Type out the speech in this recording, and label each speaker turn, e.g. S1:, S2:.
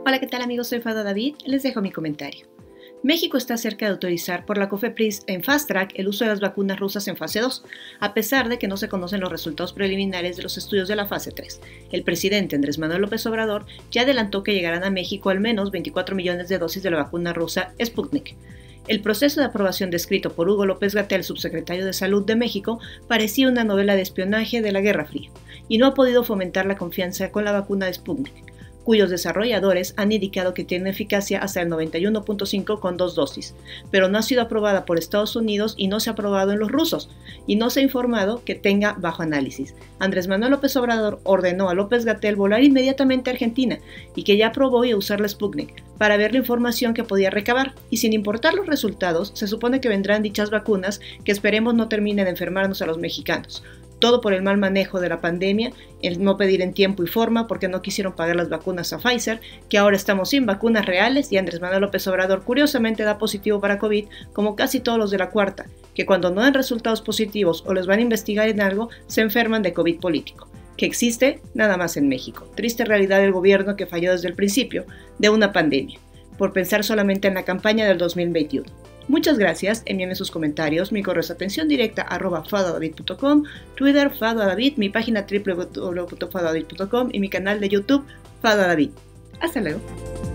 S1: Hola, ¿qué tal amigos? Soy Fado David, les dejo mi comentario. México está cerca de autorizar por la COFEPRIS en Fast Track el uso de las vacunas rusas en fase 2, a pesar de que no se conocen los resultados preliminares de los estudios de la fase 3. El presidente Andrés Manuel López Obrador ya adelantó que llegarán a México al menos 24 millones de dosis de la vacuna rusa Sputnik. El proceso de aprobación descrito por Hugo López-Gatell, subsecretario de Salud de México, parecía una novela de espionaje de la Guerra Fría, y no ha podido fomentar la confianza con la vacuna de Sputnik, cuyos desarrolladores han indicado que tiene eficacia hasta el 91.5 con 2 dosis, pero no ha sido aprobada por Estados Unidos y no se ha aprobado en los rusos, y no se ha informado que tenga bajo análisis. Andrés Manuel López Obrador ordenó a López-Gatell volar inmediatamente a Argentina y que ya aprobó y usar la Sputnik para ver la información que podía recabar, y sin importar los resultados, se supone que vendrán dichas vacunas que esperemos no terminen de enfermarnos a los mexicanos. Todo por el mal manejo de la pandemia, el no pedir en tiempo y forma porque no quisieron pagar las vacunas a Pfizer, que ahora estamos sin vacunas reales y Andrés Manuel López Obrador curiosamente da positivo para COVID, como casi todos los de la cuarta, que cuando no dan resultados positivos o les van a investigar en algo, se enferman de COVID político, que existe nada más en México. Triste realidad del gobierno que falló desde el principio de una pandemia, por pensar solamente en la campaña del 2021. Muchas gracias, envíenme sus comentarios, mi correo es atenciondirecta @fadadavid.com, Twitter Fadadavid, mi página www.fadadavid.com y mi canal de YouTube Fadadavid. Hasta luego.